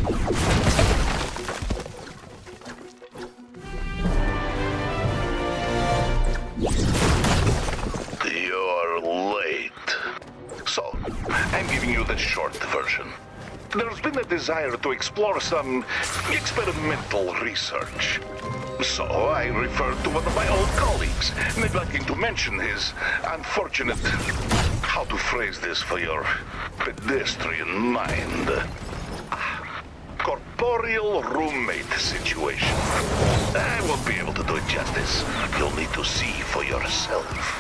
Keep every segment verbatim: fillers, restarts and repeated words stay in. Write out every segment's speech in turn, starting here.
You're late. So, I'm giving you the short version. There's been a desire to explore some experimental research. So I referred to one of my old colleagues, neglecting to mention his unfortunate... how to phrase this for your pedestrian mind? Corporeal roommate situation. I won't be able to do it justice. You'll need to see for yourself.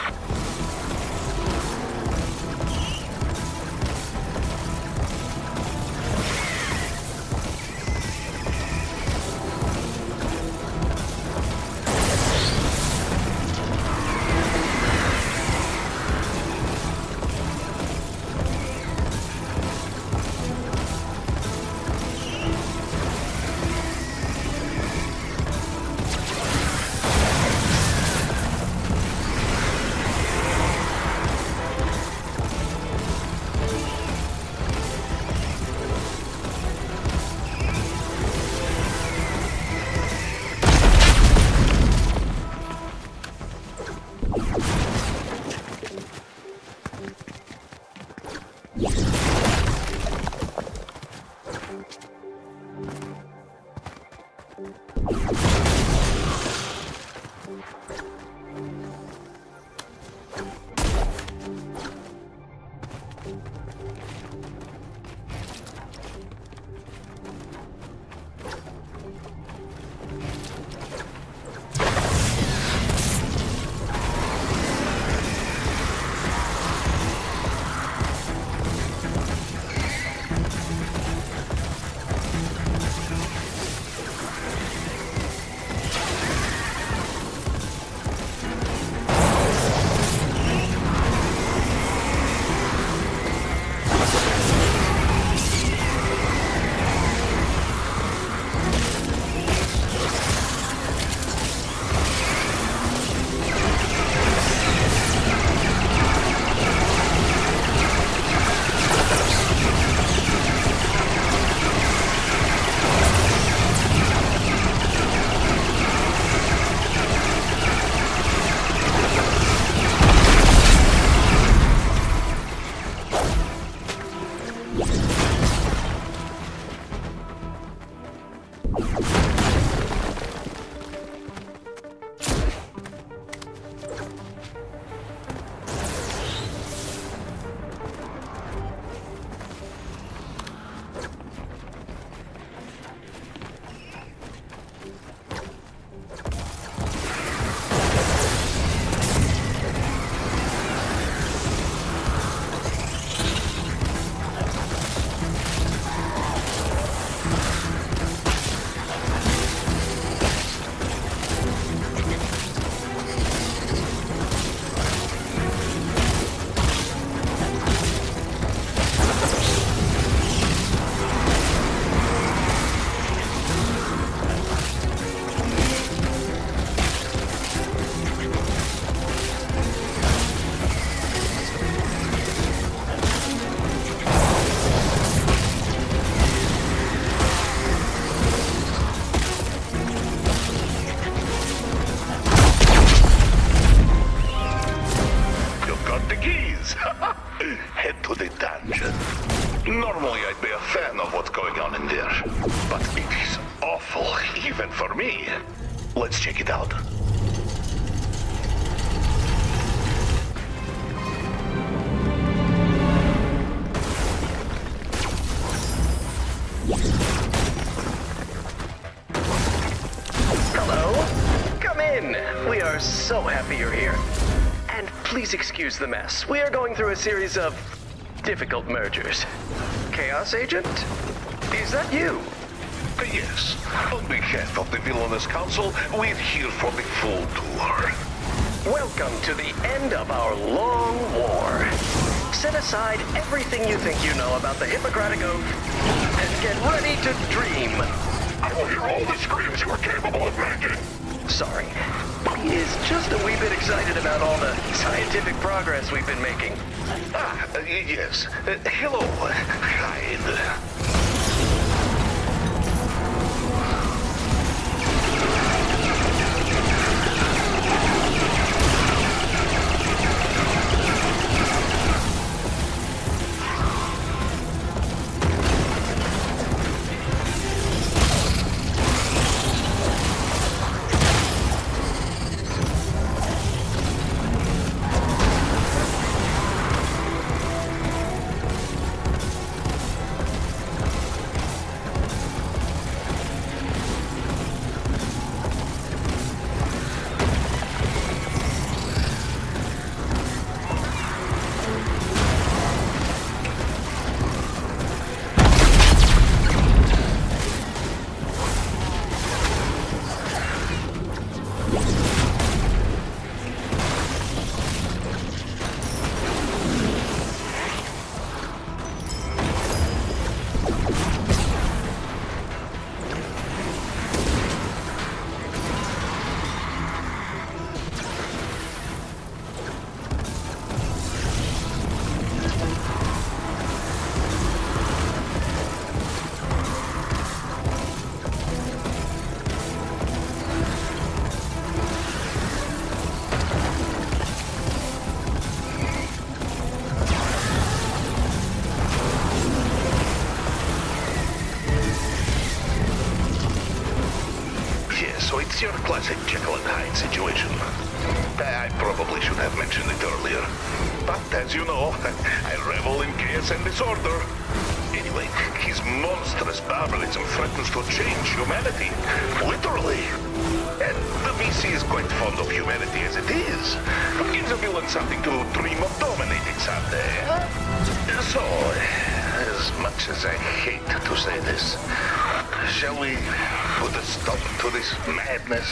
Normally I'd be a fan of what's going on in there, but it is awful, even for me. Let's check it out. Hello? Come in. We are so happy you're here. And please excuse the mess. We are going through a series of difficult mergers. Chaos Agent? Is that you? Yes. On behalf of the Villainous Council, we're here for the full tour. Welcome to the end of our long war. Set aside everything you think you know about the Hippocratic Oath and get ready to dream. I will hear all the screams you are capable of making. Sorry. He is just a wee bit excited about all the scientific progress we've been making. Ah, uh, yes. Uh, hello, Hyde. It's your classic Jekyll and Hyde situation. I probably should have mentioned it earlier. But as you know, I revel in chaos and disorder. Anyway, his monstrous barbarism threatens to change humanity. Literally. And the V C is quite fond of humanity as it is. Gives a villain something to dream of dominating someday. So, as much as I hate to say this, shall we put a stop to this madness?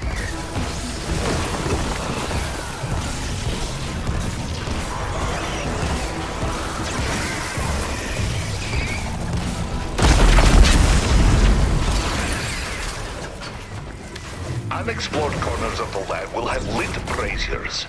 Unexplored corners of the lab will have lit braziers.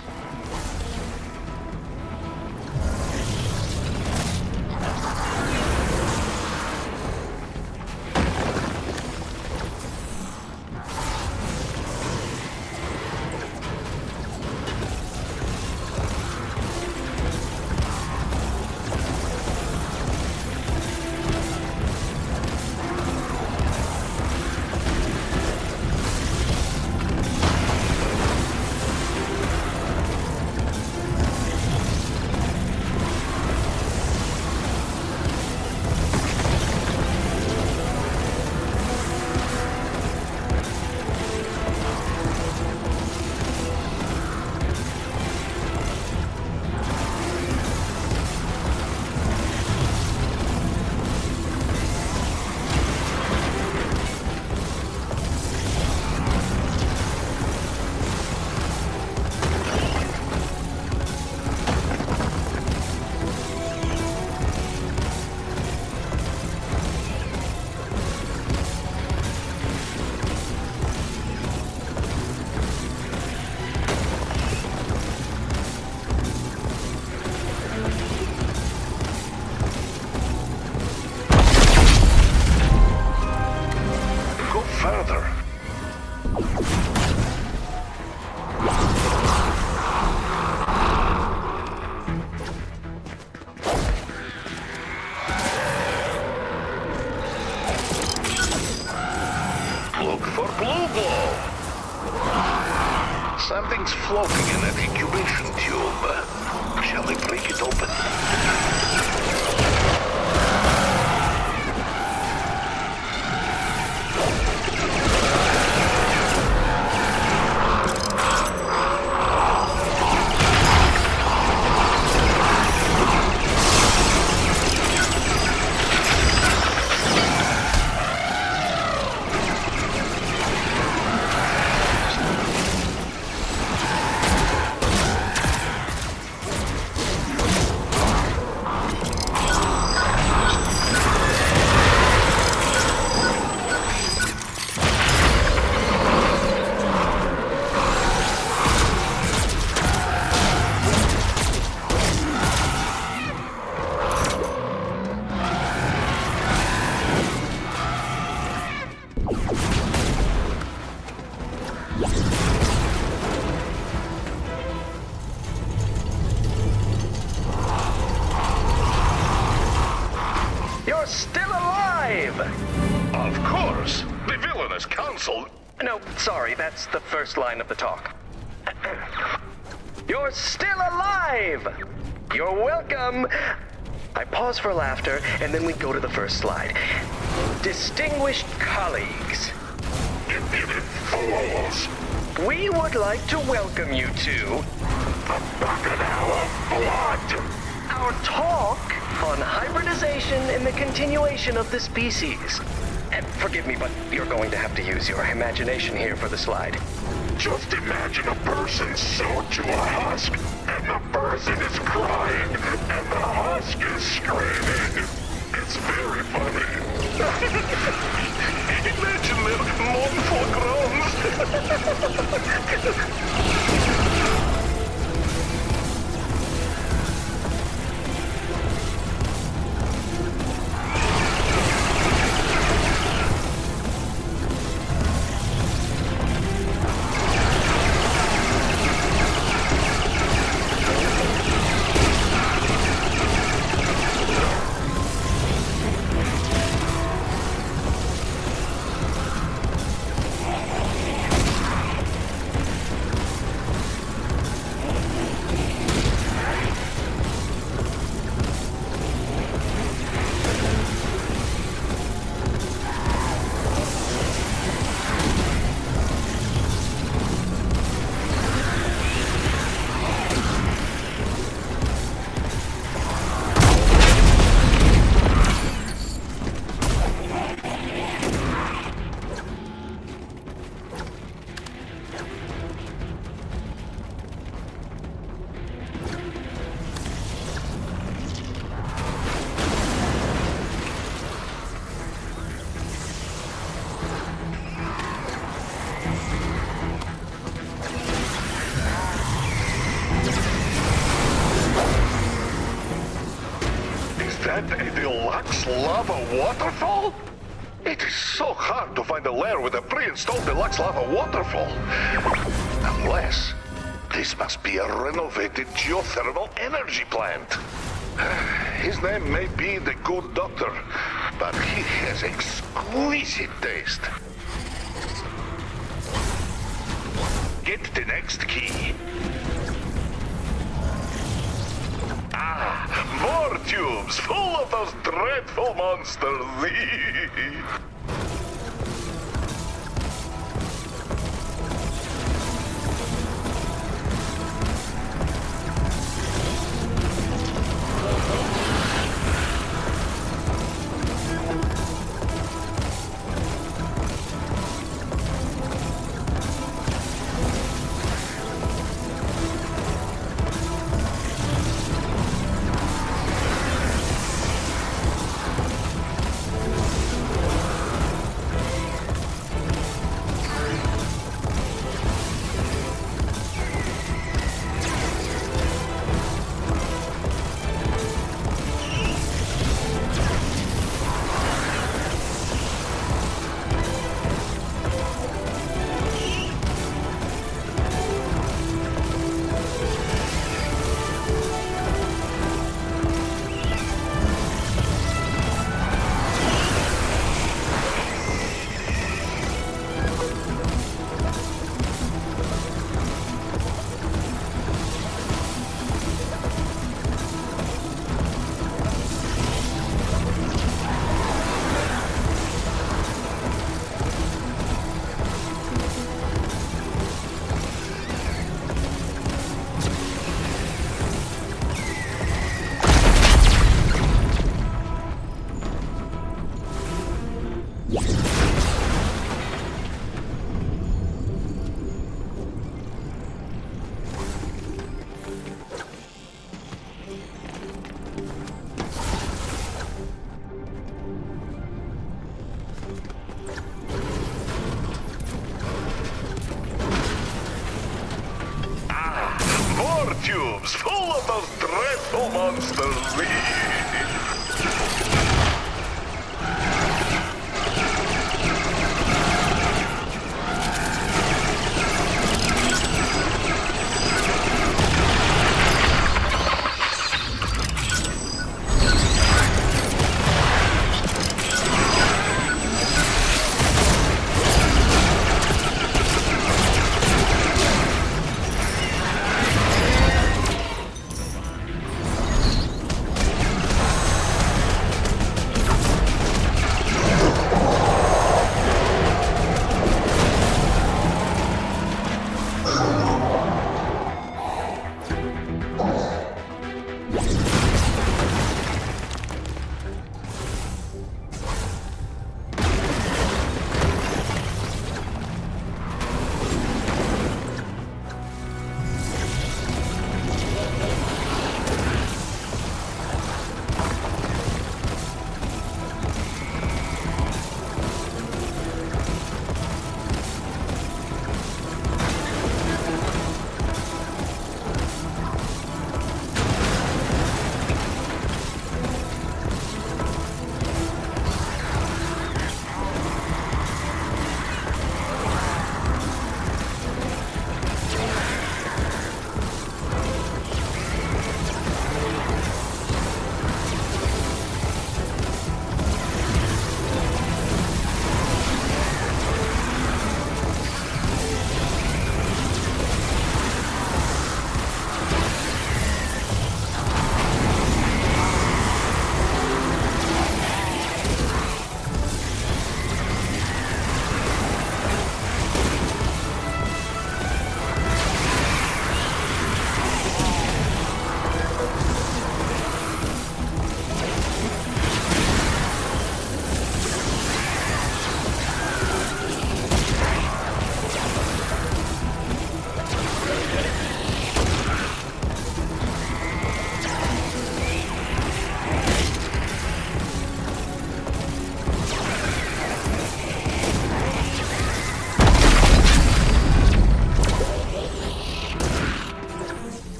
Something's floating in that incubation tube. Shall we break it open? That's the first line of the talk. You're still alive! You're welcome! I pause for laughter, and then we go to the first slide. Distinguished colleagues. Fools! We would like to welcome you to... the Bacchanal of Blood! Our talk on hybridization and the continuation of the species. And forgive me, but you're going to have to use your imagination here for the slide. Just imagine a person sewn to a husk, and the person is crying, and the husk is screaming. It's very funny. Imagine their mournful groans. lava waterfall? It is so hard to find a lair with a pre-installed deluxe lava waterfall. Unless this must be a renovated geothermal energy plant. His name may be the Good Doctor, but he has exquisite taste. Get the next key. Ah, more tubes full of those dreadful monsters. Tubes full of those dreadful monsters.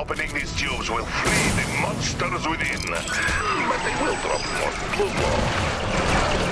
Opening these tubes will free the monsters within, but they will drop more blue.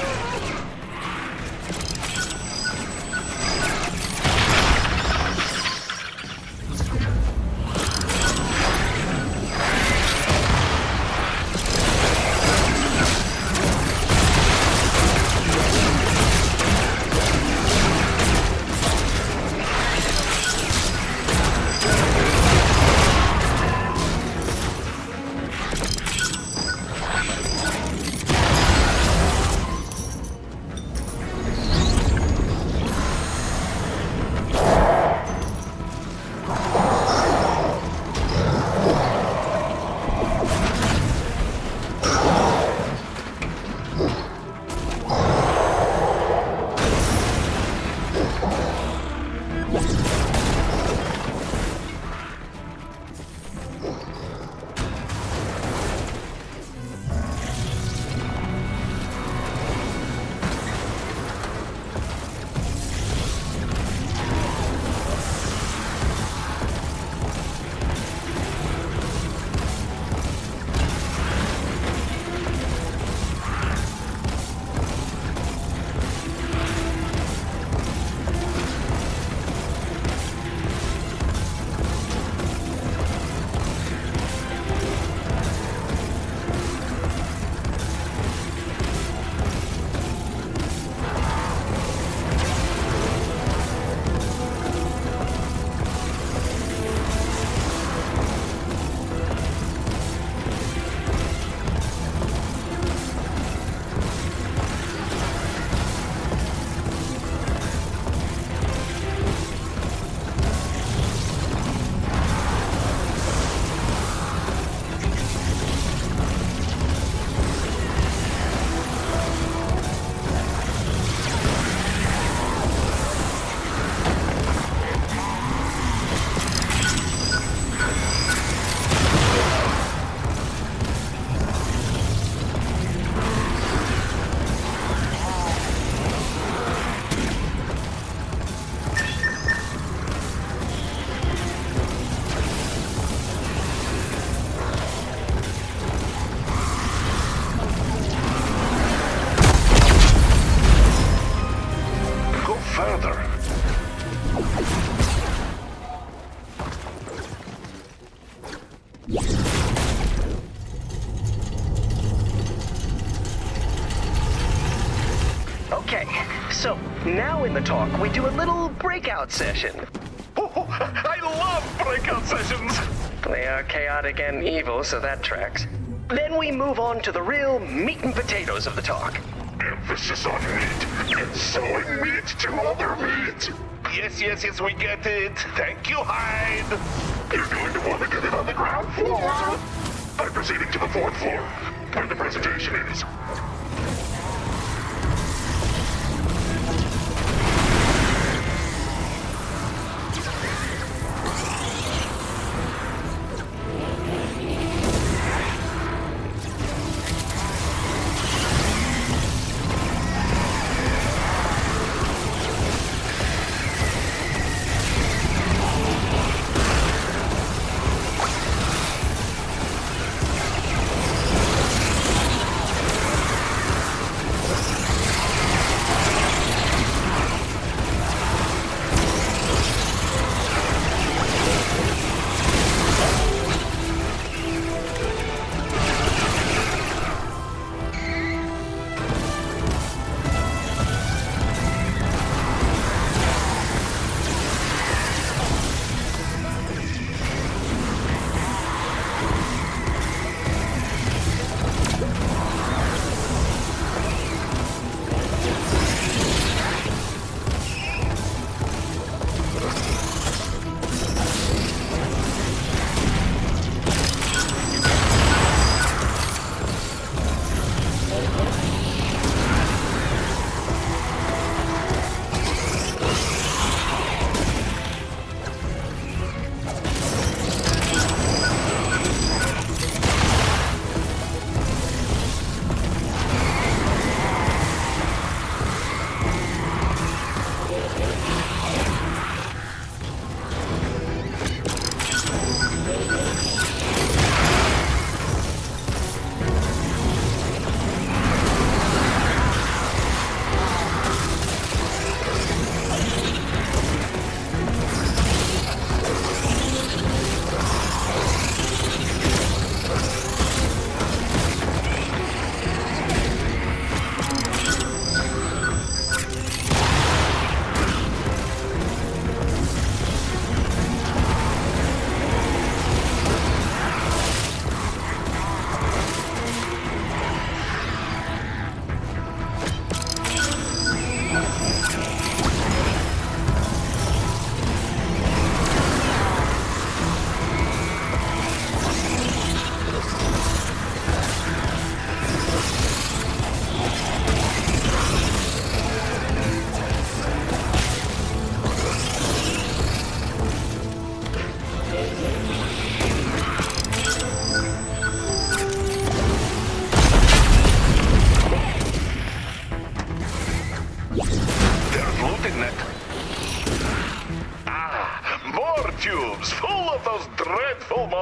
So, now in the talk, we do a little breakout session. Oh, I love breakout sessions! They are chaotic and evil, so that tracks. Then we move on to the real meat and potatoes of the talk. Emphasis on meat, and sewing meat to other meat. Yes, yes, yes, we get it. Thank you, Hyde. You're going to want to get it on the ground floor. I'm proceeding to the fourth floor, where the presentation is.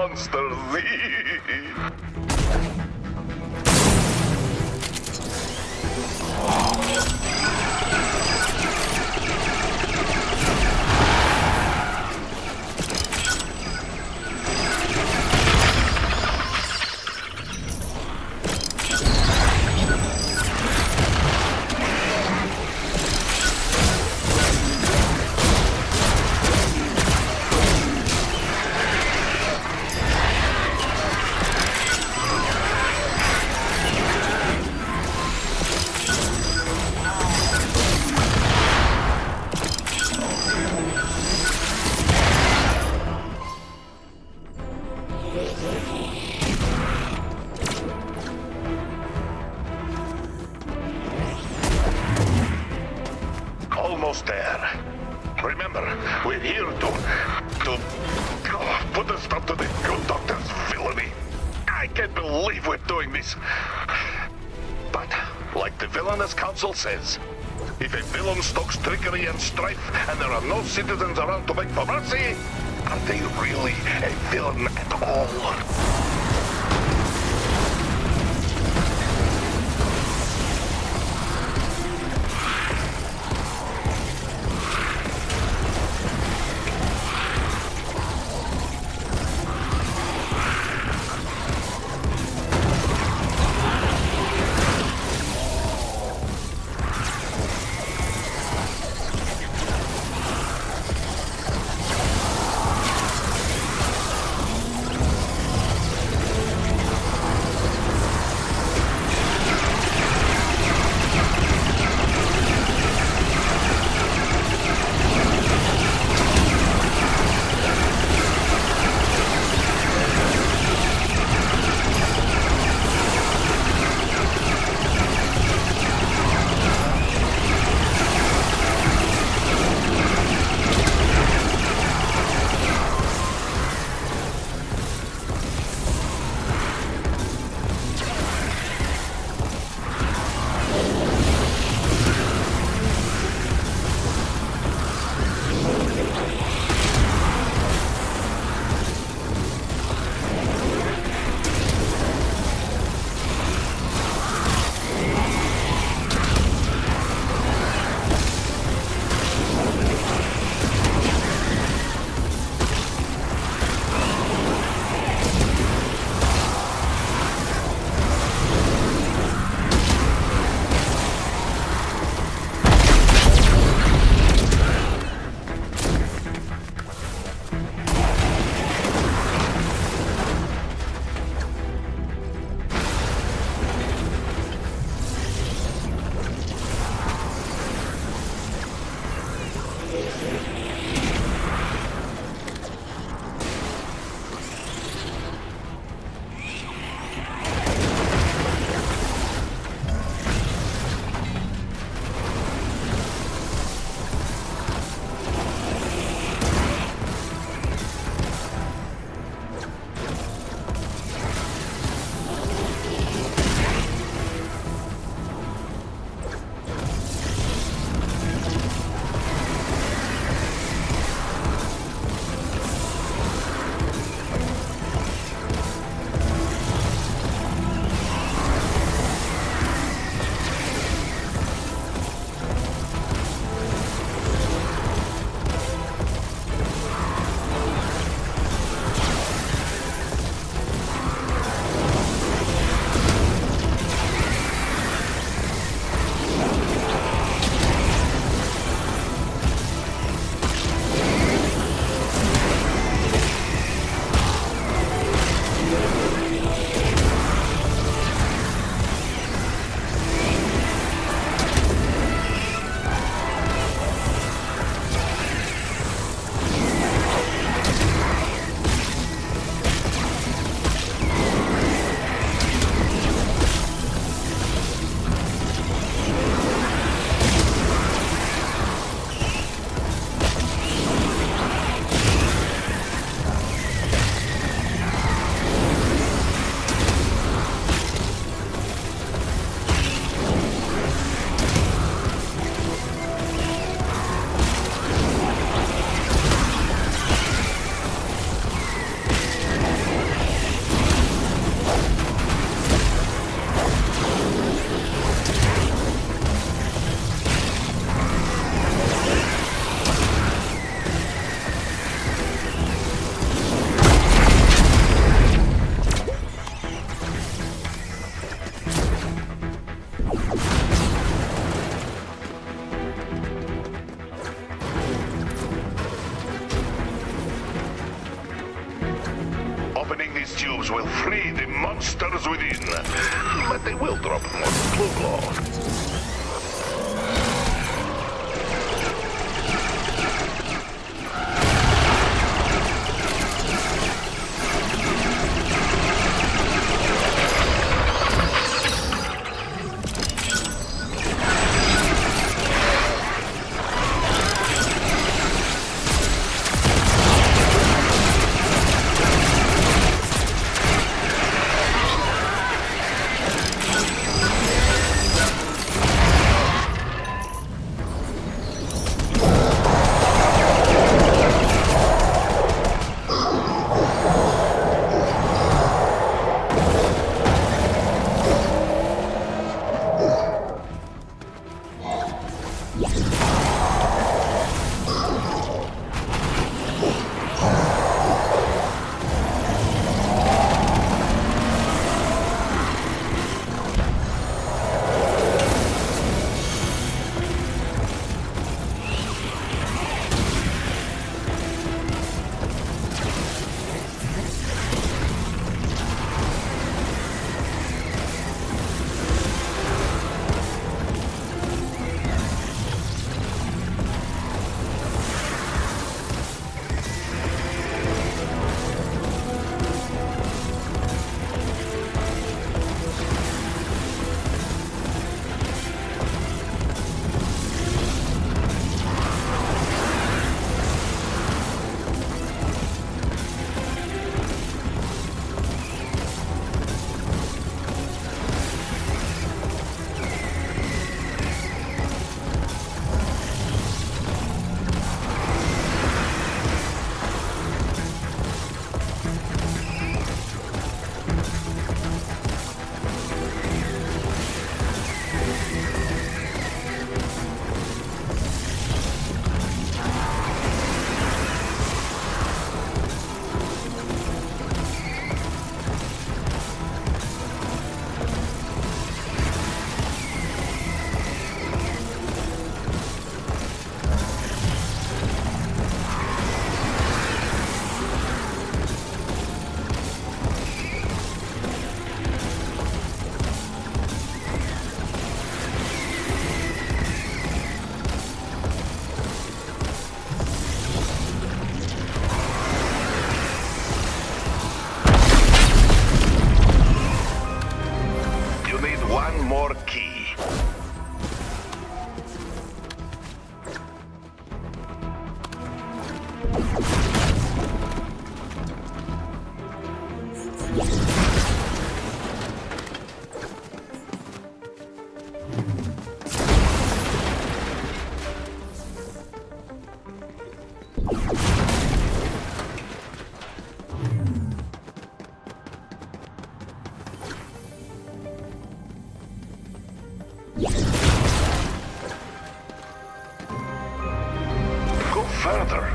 monsters. Almost there. Remember, we're here to... to... oh, put a stop to the good doctor's villainy. I can't believe we're doing this. But, like the Villainous Council says, if a villain stokes trickery and strife and there are no citizens around to beg for mercy, are they really a villain at all? Opening these tubes will free the monsters within, but they will drop more blue glow. Further.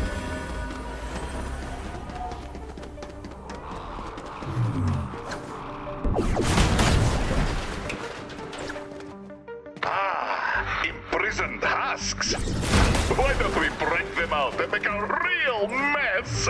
Ah, imprisoned husks. Why don't we break them out and make a real mess?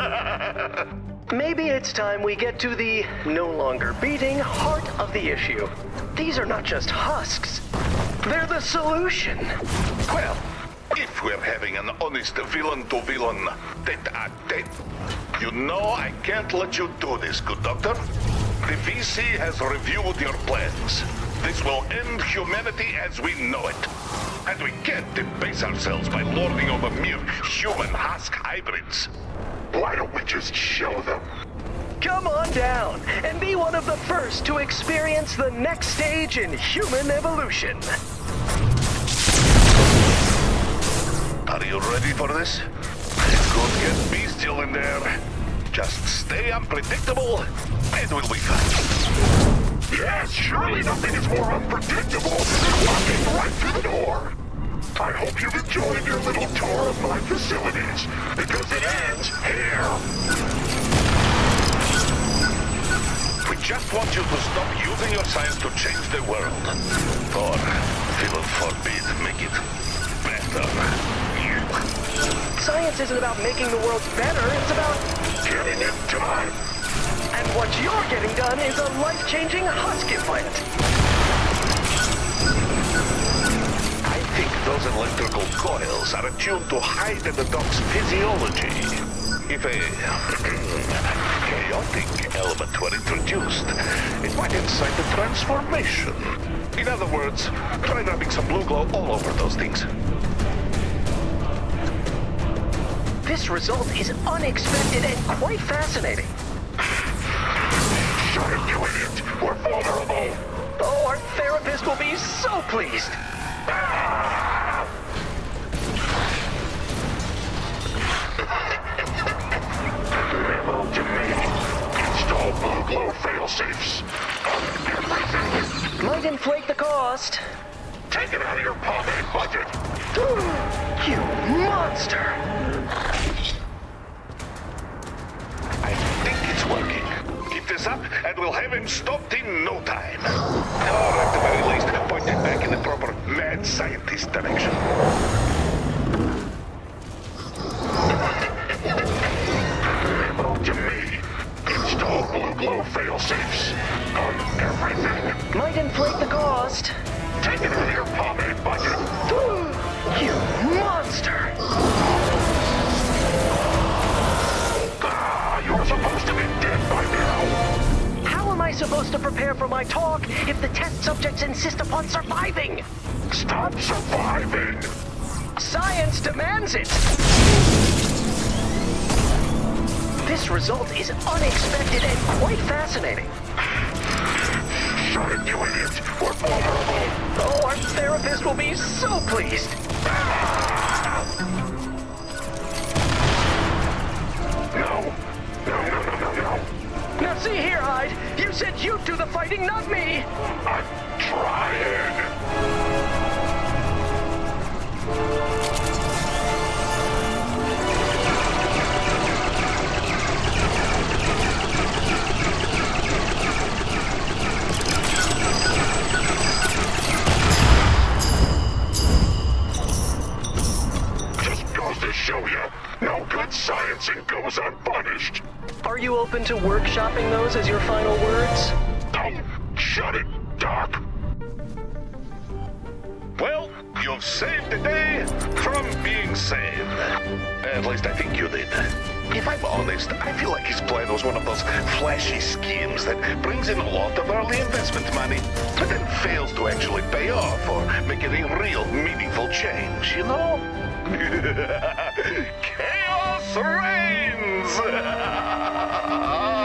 Maybe it's time we get to the no longer beating heart of the issue. These are not just husks. They're the solution. Well, if we're having an honest villain-to-villain tete-a-tete, you know I can't let you do this, good doctor. The V C has reviewed your plans. This will end humanity as we know it. And we can't debase ourselves by lording over mere human husk hybrids. Why don't we just show them? Come on down and be one of the first to experience the next stage in human evolution. Are you ready for this? It could get bestial in there. Just stay unpredictable, and we'll be fine. Yes, surely nothing is more unpredictable than walking right through the door. I hope you've enjoyed your little tour of my facilities, because it ends here. We just want you to stop using your science to change the world. Or, heaven forbid, make it better. Science isn't about making the world better, it's about getting in time. we're getting done is a life-changing husk implant. I think those electrical coils are attuned to hide the dog's physiology. If a chaotic element were introduced, it might incite a transformation. In other words, try rubbing some blue glow all over those things. This result is unexpected and quite fascinating. Shut it, you idiot! We're vulnerable! Oh, our therapist will be so pleased. Memo to me. Install blue glow fail-safes on everything. Might inflate the cost. Take it out of your pomade budget. You monster! I think it's working. Keep this up, and we'll have him stopped in no time. Or at the very least, pointed back in the proper mad scientist direction. Memo to me. Install blue glow fail-safes on everything. Might inflate the cost. Take it out of your pomade budget. You monster! Ah, you're supposed to be dead by now. How am I supposed to prepare for my talk if the test subjects insist upon surviving? Stop surviving! Science demands it! This result is unexpected and quite fascinating. Shut it, you idiot! We're vulnerable! Oh, our therapist will be so pleased. No! No, no, no, no, no! Now see here, Hyde. You said you'd do the fighting, not me. I'm trying! To show you, no good sciencing goes unpunished. Are you open to workshopping those as your final words? Don't shut it, Doc. Well, you've saved the day from being saved. At least I think you did. If I'm honest, I feel like his plan was one of those flashy schemes that brings in a lot of early investment money, but then fails to actually pay off or make any real meaningful change, you know? Chaos reigns!